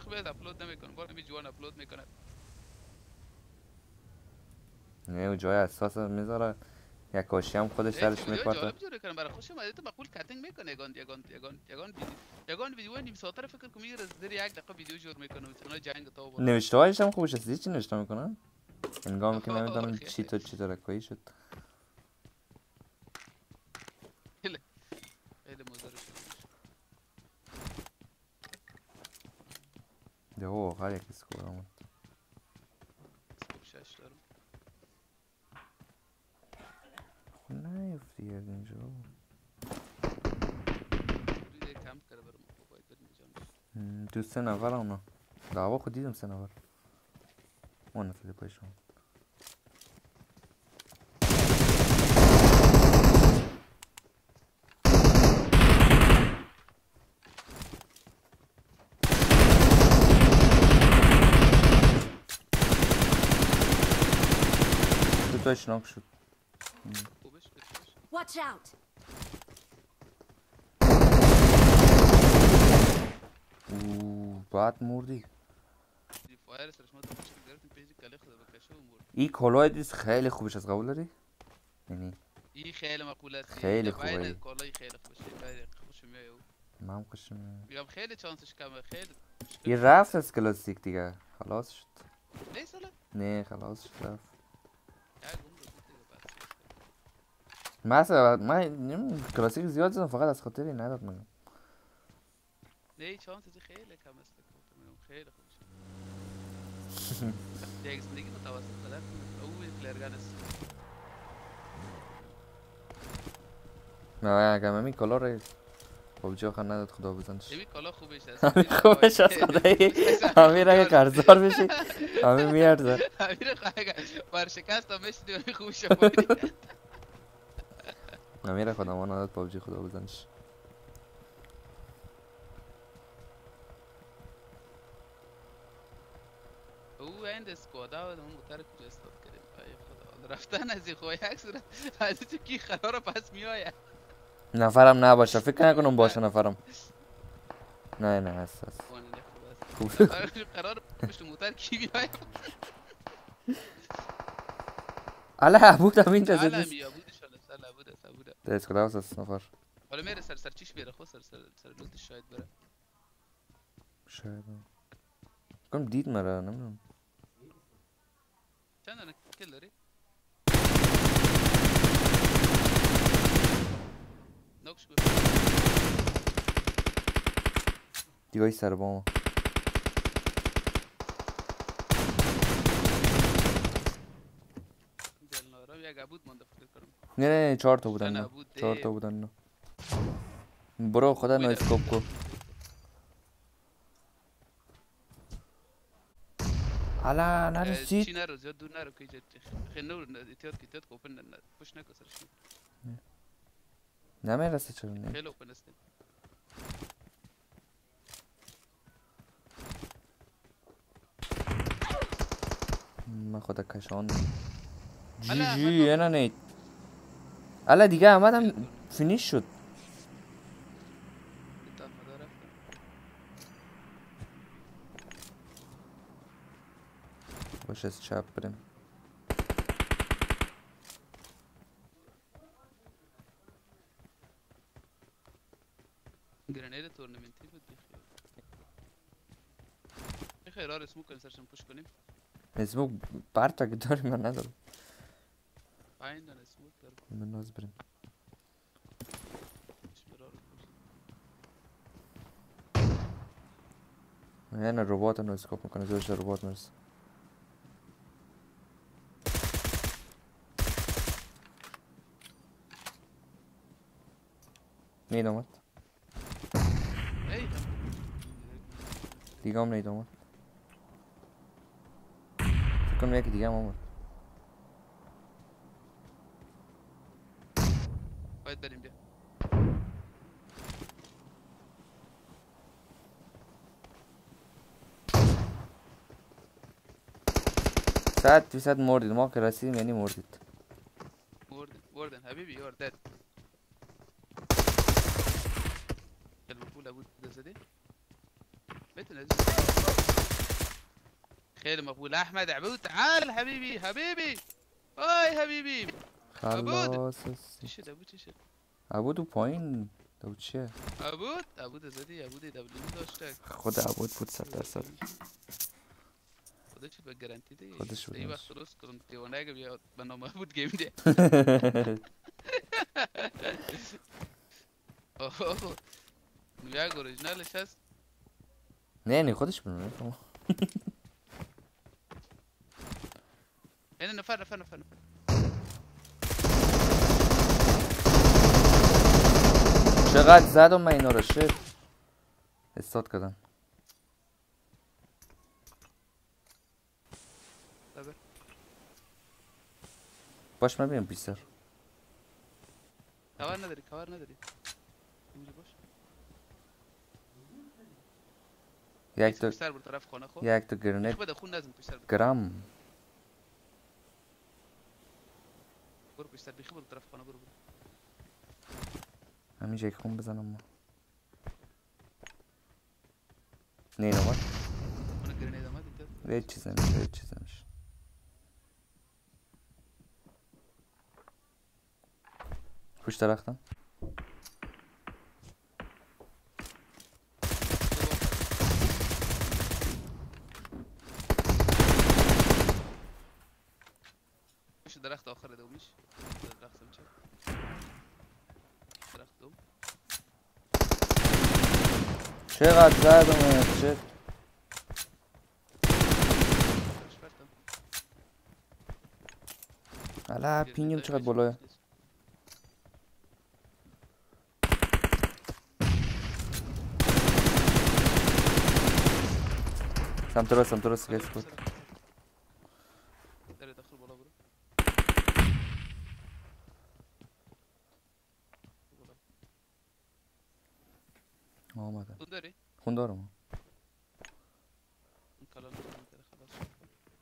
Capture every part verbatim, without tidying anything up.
بیاد اپلود نمیکنه، بار همین جوان اپلود میکنه. نه و جای اساس میذاره یک کاشی هم خودش سرش میپرته. جالب جوری کنه برای خوشم اومده. تو معقول کاتینگ میکنه یگان یگان یگان یگان ویدیو یگان ویدیو نیم ساعت فکر کنم میره زیر یک دقیقه ویدیو جور میکنه مثلا جنگ تا بود. نوشته هایش هم خوبش است. چی نوشته میکنن؟ انگام که نمیدونم چی تو چی ترکایی شد. خیلی خیلی مزر شد. ده او آخر یک اسکور آمد. اسکوپ شش دارم. خب نیفتی از اینجا. روی کم کرده برام باید بریم جان. تو سه نفر اونا. دعوا خود دیدم سه نفر. اون نفر پایشون. دوتاش ناک شد. خوبش بهش. Watch out. اوه بعد مردی. فایر سرش ما داشتیم گرفتیم پیج کلی خدا بکشه و مرد. این کلاه دیس خیلی خوبش از قبول داری؟ یعنی این خیلی مقبول است. خیلی خوبه. این کلاه خیلی خوبه. خیلی خوشم میاد. من خوشم میاد. میگم خیلی چانسش کمه خیلی. این رفت از کلاسیک دیگه. خلاص شد. نه سالا؟ نه خلاص شد رفت. یا مثلا من کلاسیک زیاد زدم فقط از خاطر این نداد میگم. نه چانسش خیلی کم است. میگم خیلی خوبه. یک زندگی متوسط داره. او پلیرگان است. نه اگه من این کلا رو پابجی آخر نداد خدا بزنش. این کلا خوبش است. همین خوبش است خدایی. همین اگه قرضدار بشی همین میارزه. همین اگه برشکست هم بشی همین خوبش بود. همین خدا ما نداد پابجی خدا بزنش. او اند اسکوادا و اون موتر کجا استاد کردیم ای خدا رفتن از این خو یک صورت از تو کی قرار پس میآید نفرم نباشه فکر نکنم باشه نفرم. نه نه هست هست. خوب قرار پشت موتر کی بیاید. اله بود هم اینجا زد. اله می بود ان شاء الله سال بود است بود. دست خدا است نفر. حالا میره سر سر چیش میره خو سر سر سر لوتش شاید بره. شاید. کم دید مرا نمیدونم. چند تا کیل داری؟ نوکش بود. دیگه سر بام. دلنارا یک عبود مونده فکر کنم. نه نه چهار تا بودن. چهار تا بودن. برو خدا نو اسکوپ کو. الا نرسید. چی نرو زیاد دور نرو که خیلی نور اتیاد که اتیاد کوپن پوش نکو سرش. نمیرسه چرا نه؟ خیلی اوپن است. من خدا کشان. جی جی اینا نید. الا دیگه آمدم فینیش شد. باشه از چپ بریم. گرنید تورنمنتی بود بخیر. بخیر آره اسمو کنیم سرشم پوش کنیم. اسمو پرتا که داری من ندارم. پایین داره اسمو داره. من ناز بریم. یعنی ربات نو اسکوپ میکنه زورش ربات مرسه. نید آمد. دیگه هم نید آمد. فکر کنم یکی دیگه هم آمد. باید بریم بیا. صد فیصد مردید ما که رسیدیم یعنی مردید. مردن مردن حبیبی یور دد. البول بود زدی؟ بيت نزل. خير مقبول. احمد عبود تعال حبيبي حبيبي. هاي حبیبی. خلاص چی شد عبود چی شد؟ عبود پایین دو چیه؟ عبود؟ عبود زدی عبود دبلیو داشته. خود عبود بود صد درصد. خودش به گارانتی دی. خودش بود. ای وقت درست کردم دیوانه اگه بیاد به نام عبود گیم دی. اوه. یک اوریجینالش هست. نه نه خودش بنونه. این نفر نفر نفر نفر. چقدر زدم من اینا رو شد استاد کردم. باش من بیم بیستر کار نداری کار نداری اینجا باش. یک تا بیشتر بر طرف خانه خو یک تا گرنیت بده خون نزن بیشتر گرام برو بیشتر بخی بر طرف خانه برو برو همینجا یک خون بزنم ما نه نه ما اون گرنید اومد اینجا هیچ چیز نمیشه هیچ چیز نمیشه. پشت رختم پشت درخت آخر دومیش درخت سمچه درخت دوم چقدر زدم چه الا پینگم چقدر بالاه. سمت راست سمت راست گیس بود. داره داخل بالا برو. آمدم. خون داری؟ خون دارم. اون کلان داره خلاص شد.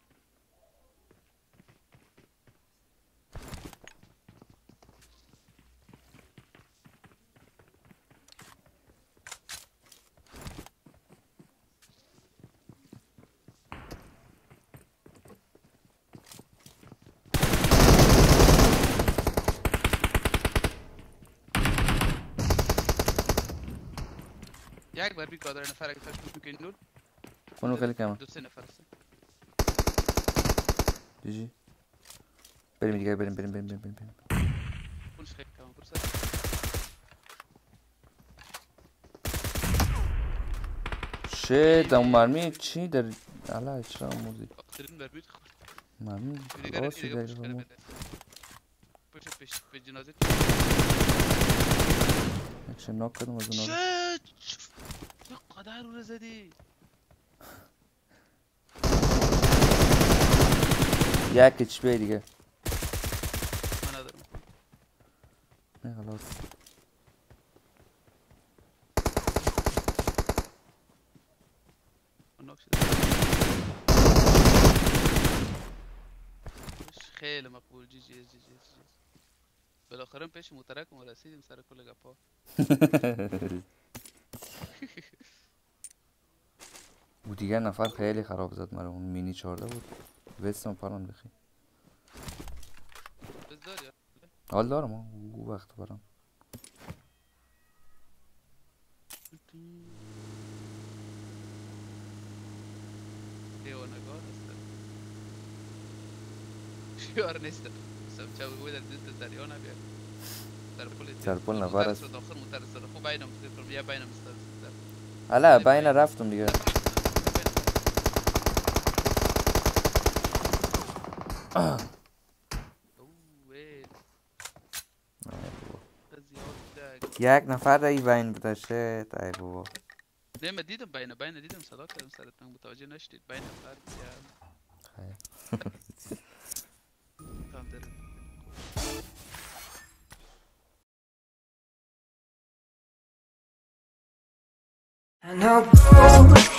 یک بار بی کادر نفر اگه تشکیل میکنی نور اونو خیلی کمه. دو سه نفر هستن. جی جی بریم دیگه بریم بریم بریم بریم بریم. اونش خیلی کمه برسه. شیت اون مرمی چی در الا چرا موزی آخرین بر بید خورد. مرمی دیگه خلاصی دیگه در پشت کنه رو بده. پشت پشت به جنازه. اکشن ناک کردم از اون شت یا قدر رو زدی. یک اچ پی دیگه من ندارم. نه خلاص ناک شد. خیلی مقبول جی جی جی جی جی. بالاخره پیش مترکم رسیدیم سر کل گپا. او دیگه نفر خیلی خراب زد مرا اون مینی چارده بود وستم پران بخی بزدار یا حال دارم او وقت برام دیوانگار هستن شیار نیستن سمچه بگوی در دیت دریا نبید سرپل نفر است داخل مترسل خوب بینم مستقل یا بینم مستقل حالا بین رفتم دیگه یک نفر ای بین بوده شت ای بابا نه من دیدم بین بین دیدم صدا کردم سرتون متوجه نشدید بین نفر خیر I know